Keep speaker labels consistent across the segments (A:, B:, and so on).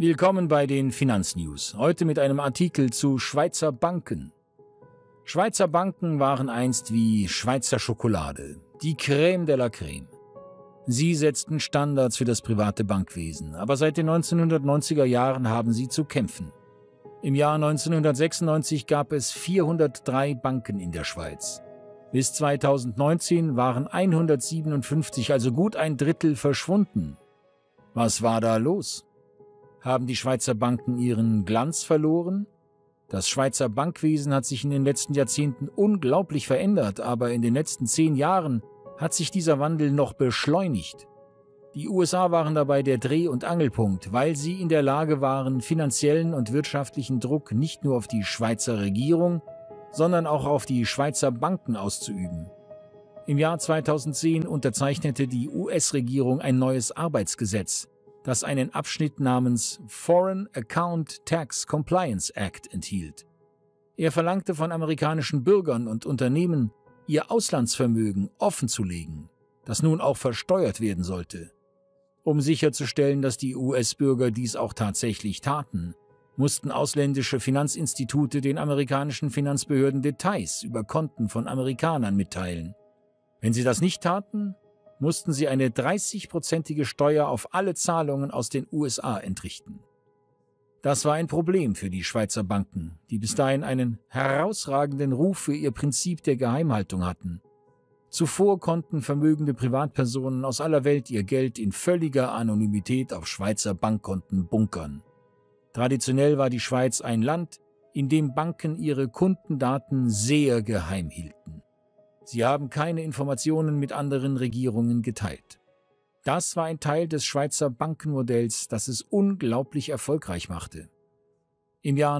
A: Willkommen bei den Finanznews. Heute mit einem Artikel zu Schweizer Banken. Schweizer Banken waren einst wie Schweizer Schokolade, die Crème de la Crème. Sie setzten Standards für das private Bankwesen, aber seit den 1990er Jahren haben sie zu kämpfen. Im Jahr 1996 gab es 403 Banken in der Schweiz. Bis 2019 waren 157, also gut ein Drittel, verschwunden. Was war da los? Haben die Schweizer Banken ihren Glanz verloren? Das Schweizer Bankwesen hat sich in den letzten Jahrzehnten unglaublich verändert, aber in den letzten 10 Jahren hat sich dieser Wandel noch beschleunigt. Die USA waren dabei der Dreh- und Angelpunkt, weil sie in der Lage waren, finanziellen und wirtschaftlichen Druck nicht nur auf die Schweizer Regierung, sondern auch auf die Schweizer Banken auszuüben. Im Jahr 2010 unterzeichnete die US-Regierung ein neues Arbeitsgesetz, das einen Abschnitt namens Foreign Account Tax Compliance Act enthielt. Er verlangte von amerikanischen Bürgern und Unternehmen, ihr Auslandsvermögen offenzulegen, das nun auch versteuert werden sollte. Um sicherzustellen, dass die US-Bürger dies auch tatsächlich taten, mussten ausländische Finanzinstitute den amerikanischen Finanzbehörden Details über Konten von Amerikanern mitteilen. Wenn sie das nicht taten, mussten sie eine 30-prozentige Steuer auf alle Zahlungen aus den USA entrichten. Das war ein Problem für die Schweizer Banken, die bis dahin einen herausragenden Ruf für ihr Prinzip der Geheimhaltung hatten. Zuvor konnten vermögende Privatpersonen aus aller Welt ihr Geld in völliger Anonymität auf Schweizer Bankkonten bunkern. Traditionell war die Schweiz ein Land, in dem Banken ihre Kundendaten sehr geheim hielten. Sie haben keine Informationen mit anderen Regierungen geteilt. Das war ein Teil des Schweizer Bankenmodells, das es unglaublich erfolgreich machte. Im Jahr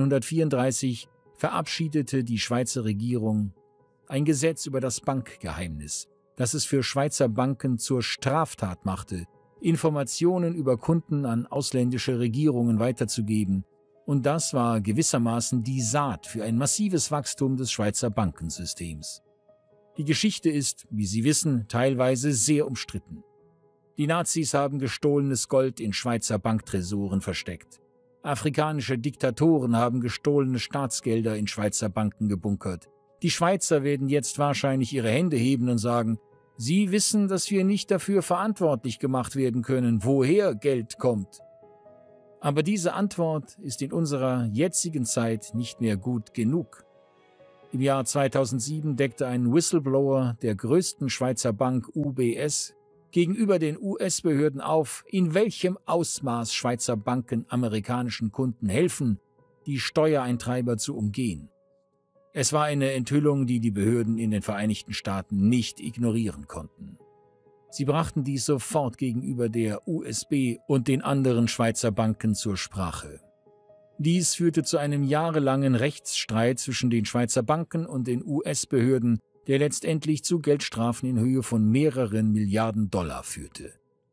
A: 1934 verabschiedete die Schweizer Regierung ein Gesetz über das Bankgeheimnis, das es für Schweizer Banken zur Straftat machte, Informationen über Kunden an ausländische Regierungen weiterzugeben, und das war gewissermaßen die Saat für ein massives Wachstum des Schweizer Bankensystems. Die Geschichte ist, wie Sie wissen, teilweise sehr umstritten. Die Nazis haben gestohlenes Gold in Schweizer Banktresoren versteckt. Afrikanische Diktatoren haben gestohlene Staatsgelder in Schweizer Banken gebunkert. Die Schweizer werden jetzt wahrscheinlich ihre Hände heben und sagen, sie wissen, dass wir nicht dafür verantwortlich gemacht werden können, woher Geld kommt. Aber diese Antwort ist in unserer jetzigen Zeit nicht mehr gut genug. Im Jahr 2007 deckte ein Whistleblower der größten Schweizer Bank UBS gegenüber den US-Behörden auf, in welchem Ausmaß Schweizer Banken amerikanischen Kunden helfen, die Steuereintreiber zu umgehen. Es war eine Enthüllung, die die Behörden in den Vereinigten Staaten nicht ignorieren konnten. Sie brachten dies sofort gegenüber der USB und den anderen Schweizer Banken zur Sprache. Dies führte zu einem jahrelangen Rechtsstreit zwischen den Schweizer Banken und den US-Behörden, der letztendlich zu Geldstrafen in Höhe von mehreren Milliarden Dollar führte.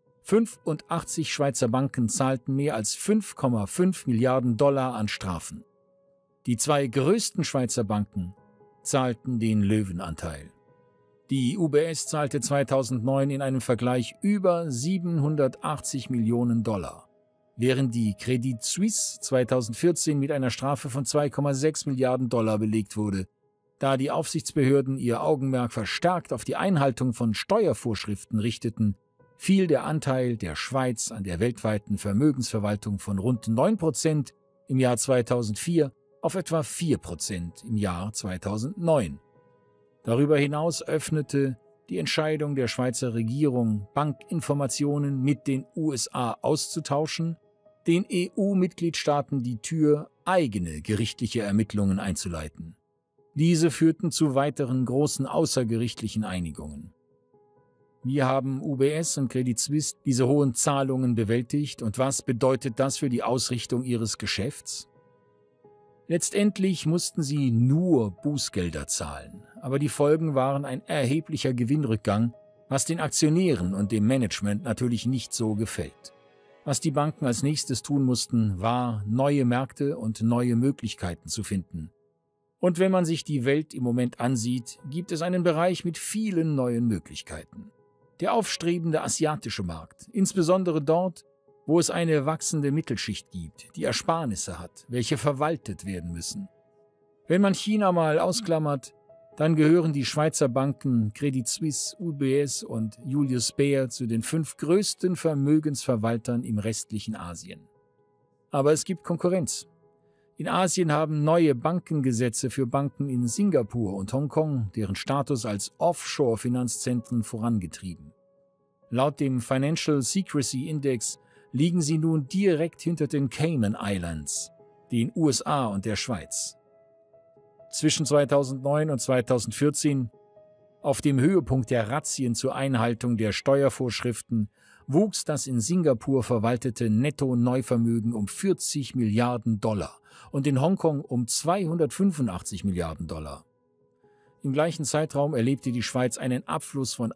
A: 85 Schweizer Banken zahlten mehr als 5,5 Milliarden Dollar an Strafen. Die 2 größten Schweizer Banken zahlten den Löwenanteil. Die UBS zahlte 2009 in einem Vergleich über 780 Millionen Dollar. Während die Credit Suisse 2014 mit einer Strafe von 2,6 Milliarden Dollar belegt wurde, da die Aufsichtsbehörden ihr Augenmerk verstärkt auf die Einhaltung von Steuervorschriften richteten, fiel der Anteil der Schweiz an der weltweiten Vermögensverwaltung von rund 9% im Jahr 2004 auf etwa 4% im Jahr 2009. Darüber hinaus öffnete die Entscheidung der Schweizer Regierung, Bankinformationen mit den USA auszutauschen, den EU-Mitgliedstaaten die Tür, eigene gerichtliche Ermittlungen einzuleiten. Diese führten zu weiteren großen außergerichtlichen Einigungen. Wie haben UBS und Credit Suisse diese hohen Zahlungen bewältigt und was bedeutet das für die Ausrichtung ihres Geschäfts? Letztendlich mussten sie nur Bußgelder zahlen, aber die Folgen waren ein erheblicher Gewinnrückgang, was den Aktionären und dem Management natürlich nicht so gefällt. Was die Banken als nächstes tun mussten, war, neue Märkte und neue Möglichkeiten zu finden. Und wenn man sich die Welt im Moment ansieht, gibt es einen Bereich mit vielen neuen Möglichkeiten. Der aufstrebende asiatische Markt, insbesondere dort, wo es eine wachsende Mittelschicht gibt, die Ersparnisse hat, welche verwaltet werden müssen. Wenn man China mal ausklammert, dann gehören die Schweizer Banken Credit Suisse, UBS und Julius Baer zu den 5 größten Vermögensverwaltern im restlichen Asien. Aber es gibt Konkurrenz. In Asien haben neue Bankengesetze für Banken in Singapur und Hongkong deren Status als Offshore-Finanzzentren vorangetrieben. Laut dem Financial Secrecy Index liegen sie nun direkt hinter den Cayman Islands, den USA und der Schweiz. Zwischen 2009 und 2014, auf dem Höhepunkt der Razzien zur Einhaltung der Steuervorschriften, wuchs das in Singapur verwaltete Netto-Neuvermögen um 40 Milliarden Dollar und in Hongkong um 285 Milliarden Dollar. Im gleichen Zeitraum erlebte die Schweiz einen Abfluss von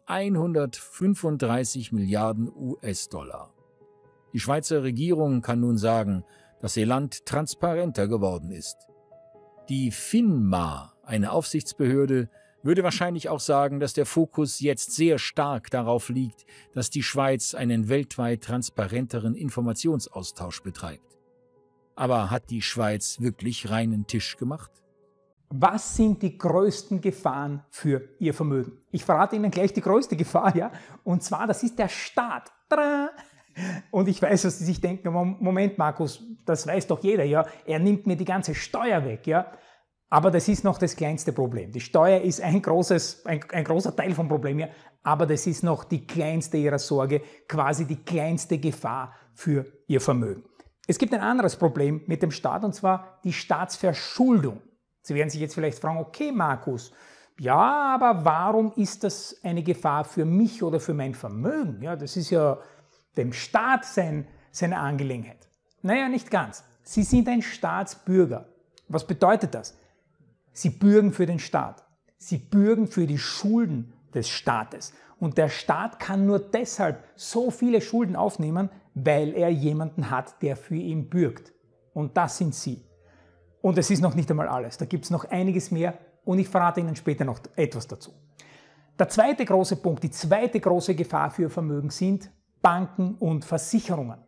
A: 135 Milliarden US-Dollar. Die Schweizer Regierung kann nun sagen, dass ihr Land transparenter geworden ist. Die FINMA, eine Aufsichtsbehörde, würde wahrscheinlich auch sagen, dass der Fokus jetzt sehr stark darauf liegt, dass die Schweiz einen weltweit transparenteren Informationsaustausch betreibt. Aber hat die Schweiz wirklich reinen Tisch gemacht?
B: Was sind die größten Gefahren für Ihr Vermögen? Ich verrate Ihnen gleich die größte Gefahr, ja, und zwar, das ist der Staat. Tada! Und ich weiß, dass Sie sich denken, Moment Markus, das weiß doch jeder, ja, er nimmt mir die ganze Steuer weg, ja. Aber das ist noch das kleinste Problem. Die Steuer ist ein großer Teil vom Problem, ja, aber das ist noch die kleinste Ihrer Sorge, quasi die kleinste Gefahr für Ihr Vermögen. Es gibt ein anderes Problem mit dem Staat, und zwar die Staatsverschuldung. Sie werden sich jetzt vielleicht fragen, okay Markus, ja, aber warum ist das eine Gefahr für mich oder für mein Vermögen? Ja, das ist ja dem Staat seine Angelegenheit. Naja, nicht ganz. Sie sind ein Staatsbürger. Was bedeutet das? Sie bürgen für den Staat. Sie bürgen für die Schulden des Staates. Und der Staat kann nur deshalb so viele Schulden aufnehmen, weil er jemanden hat, der für ihn bürgt. Und das sind Sie. Und es ist noch nicht einmal alles. Da gibt es noch einiges mehr und ich verrate Ihnen später noch etwas dazu. Der zweite große Punkt, die zweite große Gefahr für Ihr Vermögen sind Banken und Versicherungen.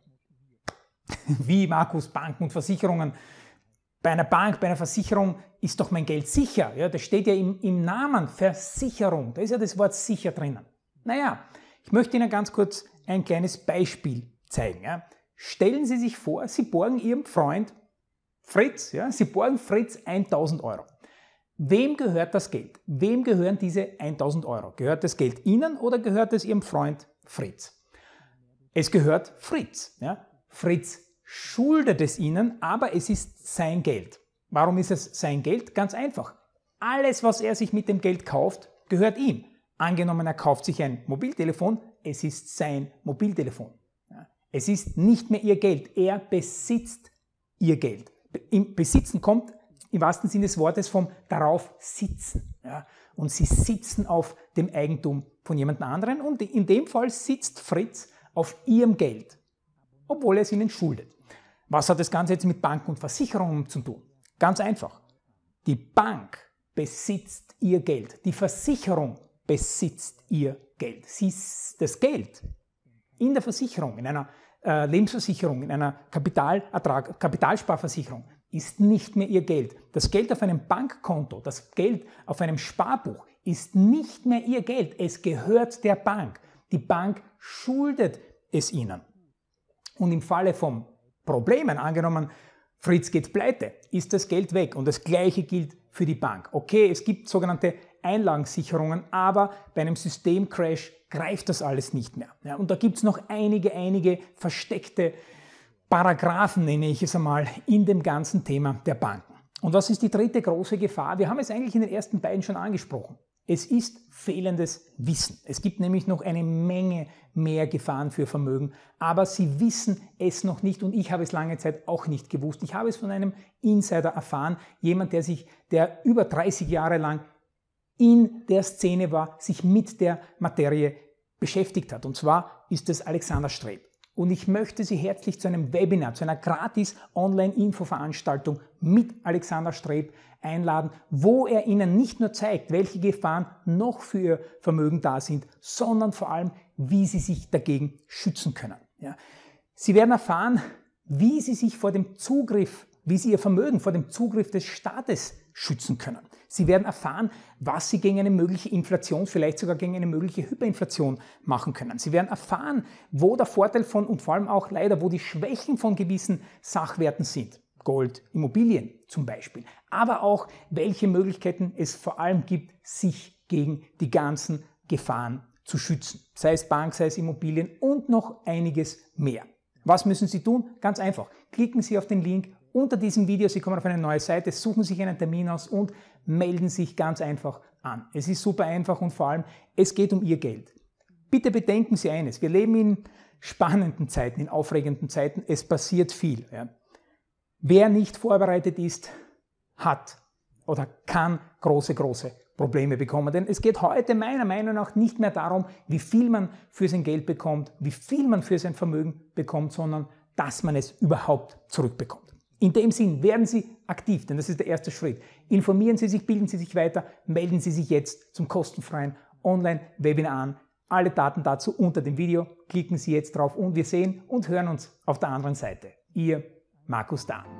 B: Wie, Markus, Banken und Versicherungen? Bei einer Bank, bei einer Versicherung ist doch mein Geld sicher. Ja, das steht ja im Namen, Versicherung. Da ist ja das Wort sicher drinnen. Naja, ich möchte Ihnen ganz kurz ein kleines Beispiel zeigen. Ja. Stellen Sie sich vor, Sie borgen Ihrem Freund Fritz, ja, Sie borgen Fritz 1.000 Euro. Wem gehört das Geld? Wem gehören diese 1.000 Euro? Gehört das Geld Ihnen oder gehört es Ihrem Freund Fritz? Es gehört Fritz. Ja. Fritz schuldet es Ihnen, aber es ist sein Geld. Warum ist es sein Geld? Ganz einfach. Alles, was er sich mit dem Geld kauft, gehört ihm. Angenommen, er kauft sich ein Mobiltelefon, es ist sein Mobiltelefon. Ja. Es ist nicht mehr Ihr Geld. Er besitzt Ihr Geld. Im Besitzen kommt im wahrsten Sinne des Wortes vom darauf sitzen. Ja. Und Sie sitzen auf dem Eigentum von jemand anderem und in dem Fall sitzt Fritz auf Ihrem Geld, obwohl er es Ihnen schuldet. Was hat das Ganze jetzt mit Banken und Versicherungen zu tun? Ganz einfach. Die Bank besitzt Ihr Geld. Die Versicherung besitzt Ihr Geld. Das Geld in der Versicherung, in einer Lebensversicherung, in einer Kapitalsparversicherung ist nicht mehr Ihr Geld. Das Geld auf einem Bankkonto, das Geld auf einem Sparbuch ist nicht mehr Ihr Geld. Es gehört der Bank. Die Bank schuldet es Ihnen. Und im Falle von Problemen, angenommen, Fritz geht pleite, ist das Geld weg. Und das Gleiche gilt für die Bank. Okay, es gibt sogenannte Einlagensicherungen, aber bei einem Systemcrash greift das alles nicht mehr. Ja, und da gibt es noch einige versteckte Paragraphen, nenne ich es einmal, in dem ganzen Thema der Banken. Und was ist die dritte große Gefahr? Wir haben es eigentlich in den ersten beiden schon angesprochen. Es ist fehlendes Wissen. Es gibt nämlich noch eine Menge mehr Gefahren für Vermögen, aber Sie wissen es noch nicht und ich habe es lange Zeit auch nicht gewusst. Ich habe es von einem Insider erfahren, jemand, der über 30 Jahre lang in der Szene war, sich mit der Materie beschäftigt hat. Und zwar ist es Alexander Streb. Und ich möchte Sie herzlich zu einem Webinar, zu einer gratis Online-Info-Veranstaltung mit Alexander Streb einladen, wo er Ihnen nicht nur zeigt, welche Gefahren noch für Ihr Vermögen da sind, sondern vor allem, wie Sie sich dagegen schützen können. Ja. Sie werden erfahren, wie Sie sich vor dem Zugriff, wie Sie Ihr Vermögen vor dem Zugriff des Staates schützen können. Sie werden erfahren, was Sie gegen eine mögliche Inflation, vielleicht sogar gegen eine mögliche Hyperinflation machen können. Sie werden erfahren, wo der Vorteil von und vor allem auch leider, wo die Schwächen von gewissen Sachwerten sind. Gold, Immobilien zum Beispiel. Aber auch, welche Möglichkeiten es vor allem gibt, sich gegen die ganzen Gefahren zu schützen. Sei es Bank, sei es Immobilien und noch einiges mehr. Was müssen Sie tun? Ganz einfach. Klicken Sie auf den Link unter diesem Video. Sie kommen auf eine neue Seite, suchen sich einen Termin aus und melden sich ganz einfach an. Es ist super einfach und vor allem, es geht um Ihr Geld. Bitte bedenken Sie eines. Wir leben in spannenden Zeiten, in aufregenden Zeiten. Es passiert viel. Ja. Wer nicht vorbereitet ist, hat oder kann große Probleme bekommen. Denn es geht heute meiner Meinung nach nicht mehr darum, wie viel man für sein Geld bekommt, wie viel man für sein Vermögen bekommt, sondern dass man es überhaupt zurückbekommt. In dem Sinn, werden Sie aktiv, denn das ist der erste Schritt. Informieren Sie sich, bilden Sie sich weiter, melden Sie sich jetzt zum kostenfreien Online-Webinar an. Alle Daten dazu unter dem Video. Klicken Sie jetzt drauf und wir sehen und hören uns auf der anderen Seite. Ihr Markus Dahn.